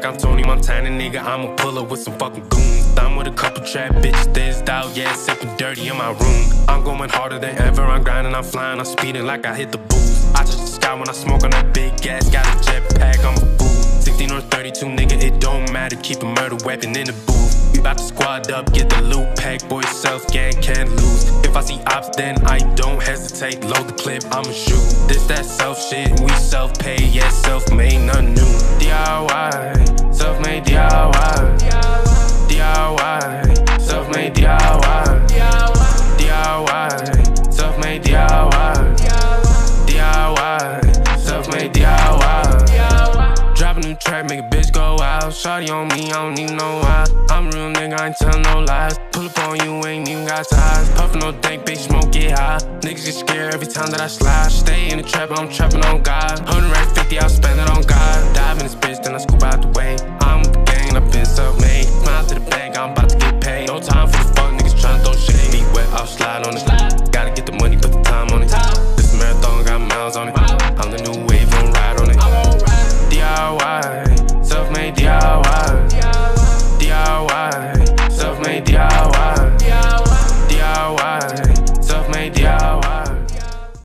like I'm Tony Montana, nigga. I'ma pull up with some fucking goons. I'm with a couple trap bitches, thizzed out, yeah, sipping dirty in my room. I'm going harder than ever, I'm grinding, I'm flying, I'm speeding like I hit the booze. I touch the sky when I smoke on that big gas, got a jetpack, I'm a fool. 16 or 32, nigga, it don't matter, keep a murder weapon in the booth. We bout to squad up, get the loot pack, boy, self gang can't lose. If I see ops, then I don't hesitate, load the clip, I'ma shoot. This that self shit, we self-pay, yeah, self-made, none new. DIY, self-made DIY, DIY, self-made DIY, DIY, self-made DIY, DIY, self-made DIY. Drop a new track, make a bitch go out. Shawty on me, I don't even know why. I'm a real nigga, I ain't tell no lies. Pull up on you, ain't even got ties. Puffin' no dank, big smoke, get high. Niggas get scared every time that I slide. Stay in the trap, I'm trapping on God. 150, I'll spend it on God. Dive in this bitch, then I scoop out the way. I'm with the gang, I've been self-made.